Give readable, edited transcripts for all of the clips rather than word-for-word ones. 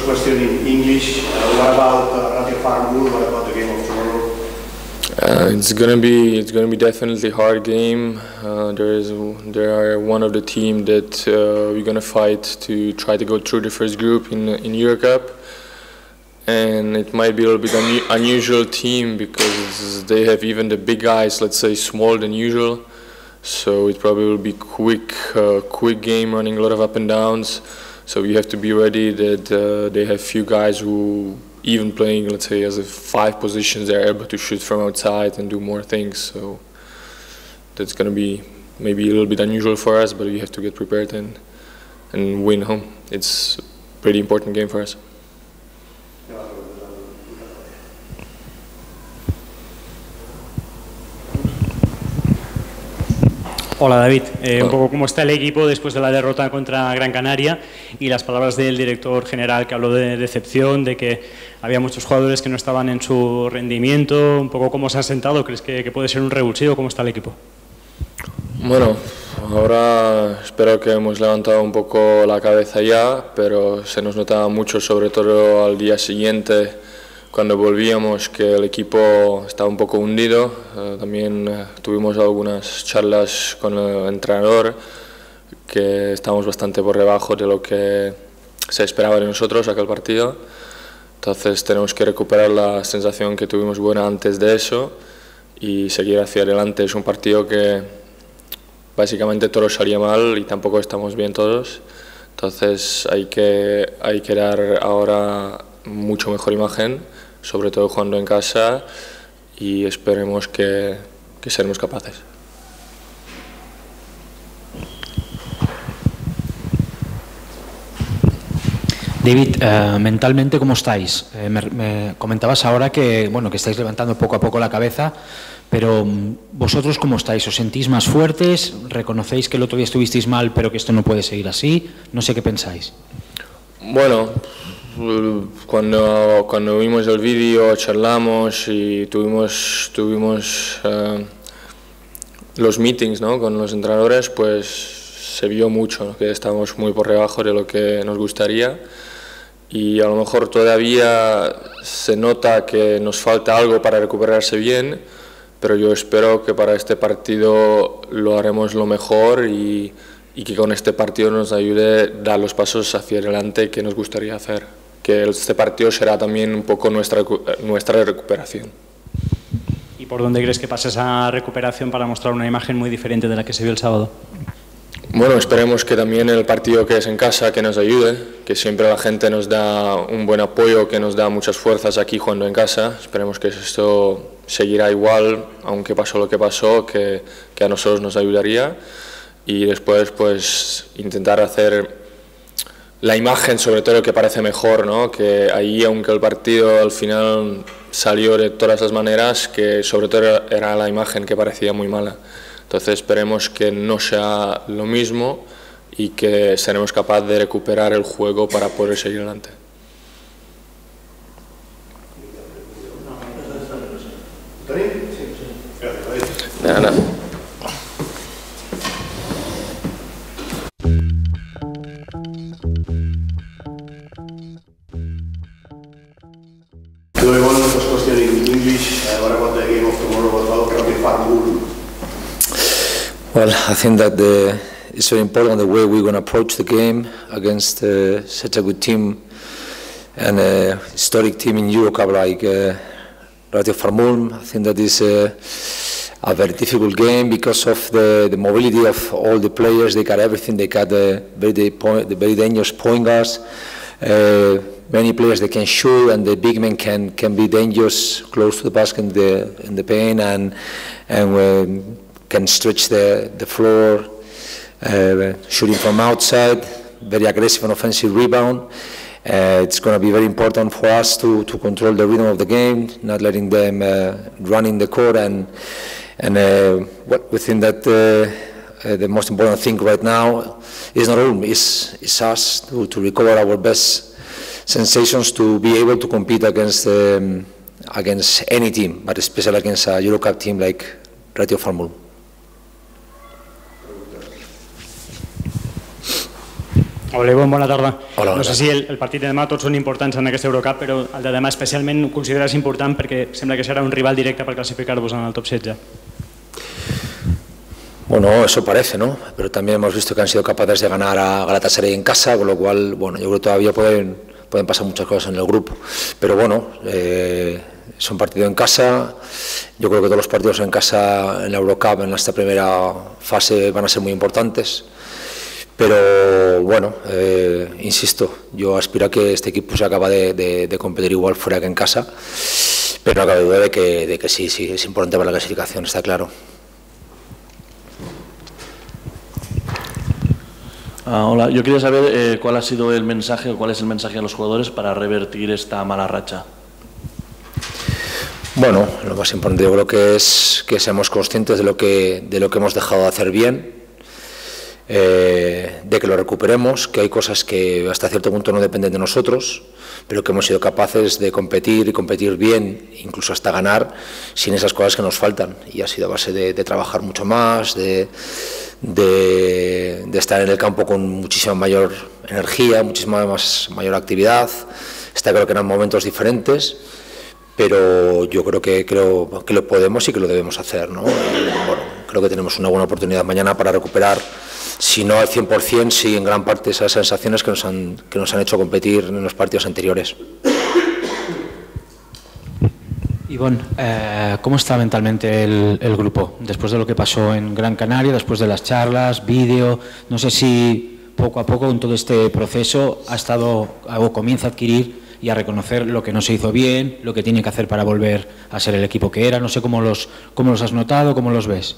question in English. What about Ratio Farnborough? What about the game of tomorrow? It's gonna be definitely a hard game. There are one of the team that we're gonna fight to try to go through the first group in Eurocup, and it might be a little bit unusual team because they have even the big guys, let's say, smaller than usual. So it probably will be quick game, running a lot of up and downs. So we have to be ready that they have few guys who, even playing, let's say, as a 5 positions, they're able to shoot from outside and do more things. So that's going to be maybe a little bit unusual for us, but we have to get prepared and win home. It's a pretty important game for us. Hola David, un poco cómo está el equipo después de la derrota contra Gran Canaria y las palabras del director general que habló de decepción, de que había muchos jugadores que no estaban en su rendimiento, un poco cómo se han sentado, ¿crees que puede ser un revulsivo? ¿Cómo está el equipo? Bueno, ahora espero que hemos levantado un poco la cabeza ya, pero se nos notaba mucho, sobre todo al día siguiente, cuando volvíamos, que el equipo estaba un poco hundido. También tuvimos algunas charlas con el entrenador, que estábamos bastante por debajo de lo que se esperaba de nosotros aquel partido. Entonces tenemos que recuperar la sensación que tuvimos buena antes de eso y seguir hacia adelante. Es un partido que básicamente todo salía mal y tampoco estamos bien todos. Entonces hay que dar ahora mucho mejor imagen, sobre todo jugando en casa, y esperemos que seremos capaces. David, mentalmente, ¿cómo estáis? Me comentabas ahora que, bueno, que estáis levantando poco a poco la cabeza, pero ¿vosotros cómo estáis? ¿Os sentís más fuertes? ¿Reconocéis que el otro día estuvisteis mal, pero que esto no puede seguir así? No sé qué pensáis. Bueno, cuando vimos el vídeo charlamos y tuvimos los meetings, ¿no?, con los entrenadores, pues se vio mucho, ¿no?, que estábamos muy por debajo de lo que nos gustaría, y a lo mejor todavía se nota que nos falta algo para recuperarse bien, pero yo espero que para este partido lo haremos lo mejor y que con este partido nos ayude a dar los pasos hacia adelante que nos gustaría hacer. Que este partido será también un poco nuestra recuperación. ¿Y por dónde crees que pasa esa recuperación para mostrar una imagen muy diferente de la que se vio el sábado? Bueno, esperemos que también el partido que es en casa que nos ayude, que siempre la gente nos da un buen apoyo, que nos da muchas fuerzas aquí jugando en casa. Esperemos que esto seguirá igual, aunque pasó lo que pasó, que a nosotros nos ayudaría. Y después pues intentar hacer la imagen, sobre todo, que parece mejor, ¿no? Que ahí, aunque el partido al final salió de todas las maneras, que sobre todo era la imagen que parecía muy mala. Entonces esperemos que no sea lo mismo y que seremos capaces de recuperar el juego para poder seguir adelante. Nada. Well, I think that it's very important the way we're going to approach the game against such a good team and a historic team in Eurocup like Ratio Farnborough. I think that is a very difficult game because of the mobility of all the players. They got everything. They got the very dangerous point guards. Many players that can shoot, and the big men can be dangerous close to the basket in the paint and can stretch the floor, shooting from outside, very aggressive on offensive rebound. It's going to be very important for us to control the rhythm of the game, not letting them run in the court, and we think that the most important thing right now is not only is us to recover our best sensations to be able to compete against any team, but especially against a Eurocup team like Ratio Farnborough. Hola, Ivonne, bona tarda. Hola, no sé si el partit de demà tots són importants en aquesta Eurocup, però el de demà especialment ho consideres important perquè sembla que serà un rival directe per clasificar-vos en el top 16. Bueno, eso parece, ¿no? Pero también hemos visto que han sido capaces de ganar a Galatasaray en casa, con lo cual, bueno, yo creo que todavía pueden pasar muchas cosas en el grupo. Pero bueno, es un partido en casa. Yo creo que todos los partidos en casa en la Eurocup en esta primera fase van a ser muy importantes. Pero bueno, insisto, yo aspiro a que este equipo se acabe de competir igual fuera que en casa, pero no cabe duda de que sí, es importante para la clasificación, está claro. Hola, yo quería saber cuál ha sido el mensaje o cuál es el mensaje a los jugadores para revertir esta mala racha. Bueno, lo más importante yo creo que es que seamos conscientes de lo que hemos dejado de hacer bien. De que lo recuperemos, que hay cosas que hasta cierto punto no dependen de nosotros, pero que hemos sido capaces de competir y competir bien, incluso hasta ganar, sin esas cosas que nos faltan. Y ha sido a base de trabajar mucho más, de estar en el campo con muchísima mayor energía, muchísima mayor actividad. Está claro que eran momentos diferentes, pero yo creo que lo podemos y que lo debemos hacer, ¿no? Bueno, creo que tenemos una buena oportunidad mañana para recuperar, si no al 100%, sí en gran parte esas sensaciones que nos han hecho competir en los partidos anteriores. Ivonne, ¿cómo está mentalmente el grupo? Después de lo que pasó en Gran Canaria, después de las charlas, vídeo, no sé si poco a poco en todo este proceso ha estado o comienza a adquirir y a reconocer lo que no se hizo bien, lo que tiene que hacer para volver a ser el equipo que era. No sé cómo los has notado, cómo los ves.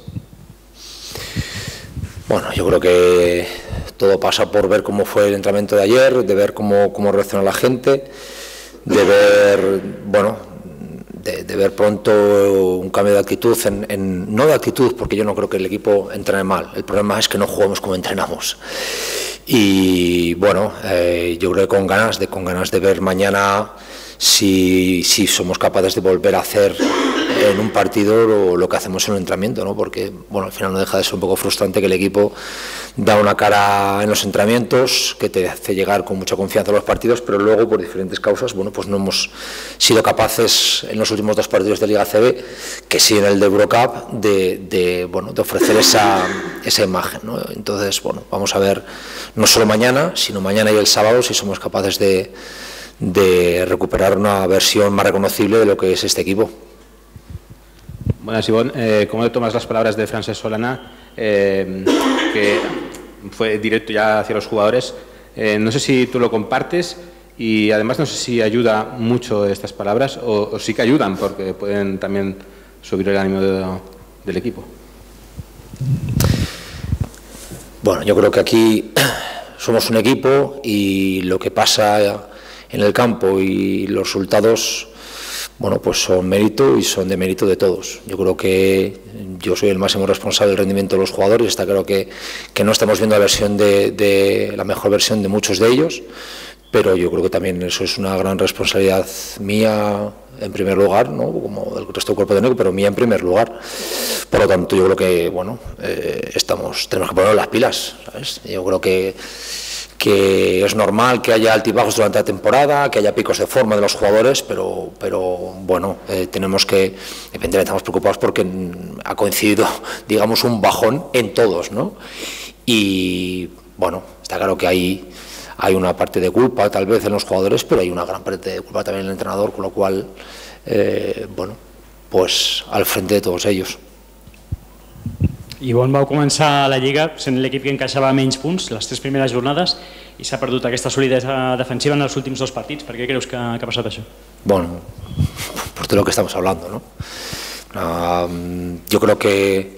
Bueno, yo creo que todo pasa por ver cómo fue el entrenamiento de ayer, de ver cómo reacciona la gente, de ver, bueno, de ver pronto un cambio de actitud, no de actitud, porque yo no creo que el equipo entrene mal, el problema es que no jugamos como entrenamos. Y bueno, yo creo que con ganas de ver mañana si somos capaces de volver a hacer en un partido lo que hacemos en un entrenamiento, ¿no? Porque bueno, al final no deja de ser un poco frustrante que el equipo da una cara en los entrenamientos que te hace llegar con mucha confianza a los partidos, pero luego por diferentes causas, bueno, pues no hemos sido capaces en los últimos 2 partidos de Liga CB, que sí en el de Eurocup, de ofrecer esa imagen, ¿no? Entonces, bueno, vamos a ver no solo mañana, sino mañana y el sábado si somos capaces de recuperar una versión más reconocible de lo que es este equipo. Buenas, Ivonne. ¿Cómo tomas las palabras de Francesc Solana, que fue directo ya hacia los jugadores? No sé si tú lo compartes y además no sé si ayuda mucho estas palabras o sí que ayudan porque pueden también subir el ánimo del equipo. Bueno, yo creo que aquí somos un equipo y lo que pasa en el campo y los resultados, bueno, pues son mérito y son de mérito de todos. Yo creo que yo soy el máximo responsable del rendimiento de los jugadores. Está claro que no estamos viendo la mejor versión de muchos de ellos, pero yo creo que también eso es una gran responsabilidad mía en primer lugar, ¿no? Como del resto del cuerpo técnico, pero mía en primer lugar. Por lo tanto, yo creo que bueno, tenemos que poner las pilas, ¿sabes? Yo creo que es normal que haya altibajos durante la temporada, que haya picos de forma de los jugadores, pero bueno, evidentemente estamos preocupados porque ha coincidido, digamos, un bajón en todos, ¿no? Y bueno, está claro que hay una parte de culpa tal vez en los jugadores, pero hay una gran parte de culpa también en el entrenador, con lo cual, bueno, pues al frente de todos ellos. Ivonne, vau començar la Lliga sent l'equip que encaixava menys punts les 3 primeres jornades i s'ha perdut aquesta solidesa defensiva en els últims 2 partits. Per què creus que ha passat això? Bueno, por todo lo que estamos hablando, ¿no? Yo creo que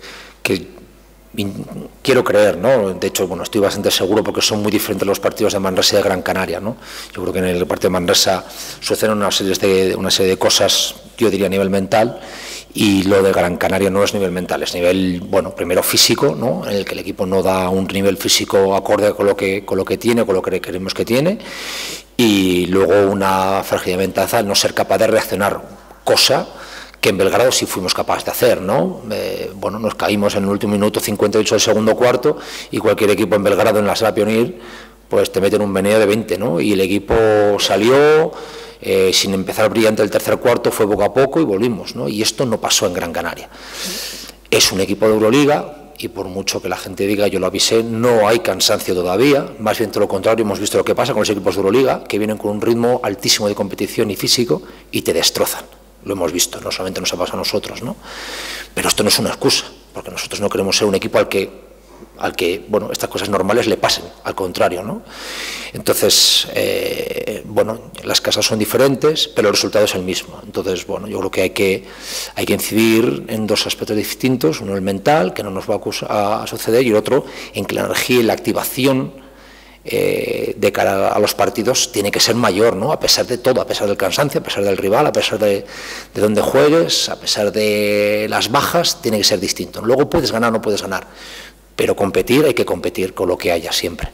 quiero creer, ¿no? De hecho, bueno, estoy bastante seguro porque son muy diferentes los partidos de Manresa y de Gran Canaria, ¿no? Yo creo que en el partido de Manresa suceden una serie de cosas, yo diría a nivel mental, y lo de Gran Canaria no es nivel mental, es nivel, bueno, primero físico, ¿no? En el que el equipo no da un nivel físico acorde con lo que tiene, con lo que queremos que tiene, y luego una fragilidad mental al no ser capaz de reaccionar, cosa que en Belgrado sí fuimos capaces de hacer, ¿no? Bueno, nos caímos en el último minuto 58 del segundo cuarto y cualquier equipo en Belgrado en la sala Pionir pues te meten un meneo de 20, ¿no? Y el equipo salió, sin empezar brillante el tercer cuarto, fue poco a poco y volvimos, ¿no? Y esto no pasó en Gran Canaria. Es un equipo de Euroliga y por mucho que la gente diga, yo lo avisé, no hay cansancio todavía, más bien todo lo contrario, hemos visto lo que pasa con los equipos de Euroliga, que vienen con un ritmo altísimo de competición y físico y te destrozan. Lo hemos visto, no solamente nos ha pasado a nosotros, ¿no? Pero esto no es una excusa, porque nosotros no queremos ser un equipo al que bueno, estas cosas normales le pasen, al contrario, ¿no? Entonces, bueno, las casas son diferentes, pero el resultado es el mismo. Entonces, bueno, yo creo que hay que incidir en dos aspectos distintos, uno el mental, que no nos va a suceder, y el otro en que la energía y la activación de cara a los partidos tiene que ser mayor, ¿no? A pesar de todo, a pesar del cansancio, a pesar del rival, a pesar de dónde juegues, a pesar de las bajas, tiene que ser distinto. Luego puedes ganar o no puedes ganar, pero competir, hay que competir con lo que haya siempre.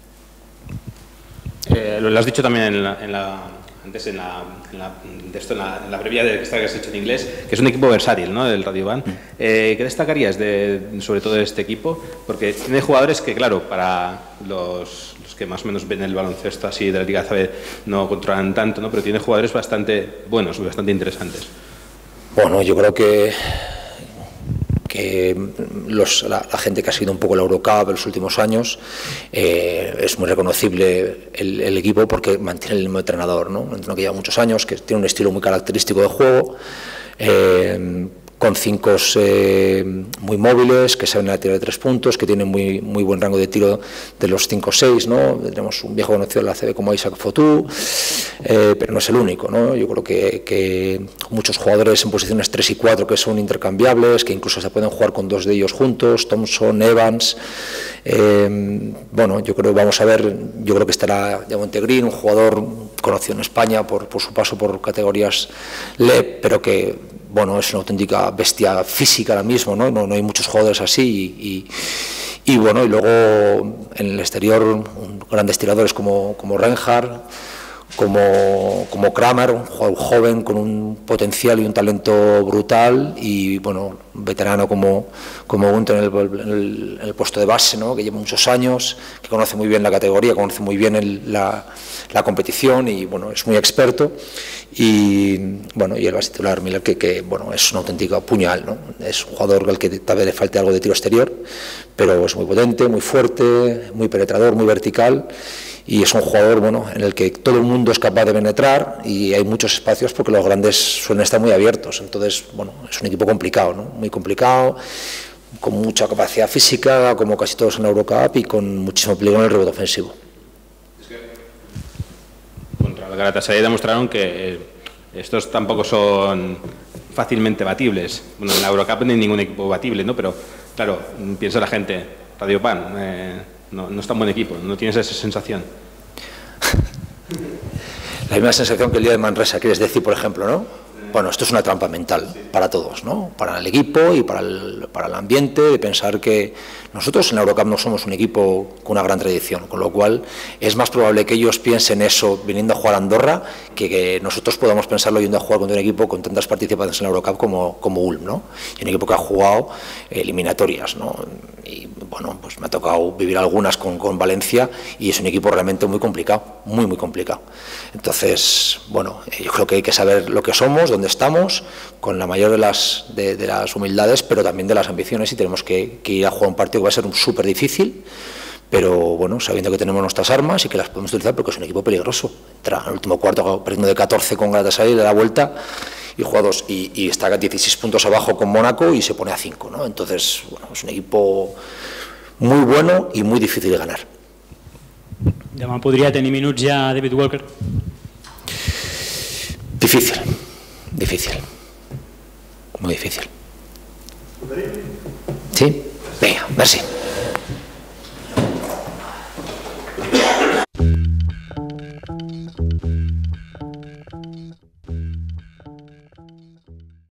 Lo has dicho también en la previa de esta que has hecho en inglés, que es un equipo versátil, ¿no?, del Radioban. ¿Qué destacarías sobre todo de este equipo? Porque tiene jugadores que, claro, para los que más o menos ven el baloncesto así de la Liga ACB no controlan tanto, ¿no?, pero tiene jugadores bastante buenos y bastante interesantes. Bueno, yo creo que la gente que ha seguido un poco la Eurocup en los últimos años, es muy reconocible el equipo porque mantiene el mismo entrenador, ¿no? Un entrenador que lleva muchos años, que tiene un estilo muy característico de juego, con 5 muy móviles, que saben tirar de 3 puntos, que tienen muy buen rango de tiro de los 5-6, ¿no? Tenemos un viejo conocido de la ACB como Isaac Fotu, pero no es el único, ¿no? Yo creo que muchos jugadores en posiciones 3 y 4 que son intercambiables, que incluso se pueden jugar con 2 de ellos juntos, Thompson, Evans. Bueno, yo creo que estará Diamante Green, un jugador conocido en España por su paso por categorías LEP, pero que bueno, es una auténtica bestia física ahora mismo, ¿no? No hay muchos jugadores así y bueno, y luego en el exterior grandes tiradores como Reinhardt, como Kramer, un jugador joven con un potencial y un talento brutal, y bueno, un veterano como Gunther en el puesto de base, ¿no?, que lleva muchos años, que conoce muy bien la categoría, conoce muy bien la competición y bueno, es muy experto. Y bueno, y el base titular Miller, que bueno, es un auténtico puñal, ¿no? Es un jugador al que tal vez le falte algo de tiro exterior, pero es muy potente, muy fuerte, muy penetrador, muy vertical, y es un jugador, bueno, en el que todo el mundo es capaz de penetrar y hay muchos espacios porque los grandes suelen estar muy abiertos. Entonces, bueno, es un equipo complicado, ¿no? Muy complicado, con mucha capacidad física, como casi todos en la Eurocup, y con muchísimo peligro en el rebote ofensivo. Contra el Galatasaray demostraron que estos tampoco son fácilmente batibles. Bueno, en la Eurocup no hay ningún equipo batible, ¿no? Pero, claro, piensa la gente, Radioban, no es tan buen equipo, ¿no tienes esa sensación? La misma sensación que el día de Manresa, quieres decir, por ejemplo, ¿no? Bueno, esto es una trampa mental para todos, ¿no? Para el equipo y para el ambiente, de pensar que nosotros en la Eurocup no somos un equipo con una gran tradición, con lo cual es más probable que ellos piensen eso viniendo a jugar a Andorra que nosotros podamos pensarlo yendo a jugar contra un equipo con tantas participaciones en la Eurocup como Ulm, ¿no? Y un equipo que ha jugado eliminatorias, ¿no? Y bueno, pues me ha tocado vivir algunas con Valencia y es un equipo realmente muy complicado, muy complicado. Entonces, bueno, yo creo que hay que saber lo que somos, dónde estamos, con la mayor de las humildades, pero también de las ambiciones, y tenemos que ir a jugar un partido que va a ser súper difícil, pero bueno, sabiendo que tenemos nuestras armas y que las podemos utilizar porque es un equipo peligroso. Entra en el último cuarto perdiendo de 14 con Galatasaray, le da vuelta y juega 2, y está a 16 puntos abajo con Mónaco y se pone a 5, ¿no? Entonces, bueno, es un equipo muy bueno y muy difícil de ganar. Demà podria tenir minuts ja David Walker? Difícil, muy difícil. ¿Sí? Venga, merci.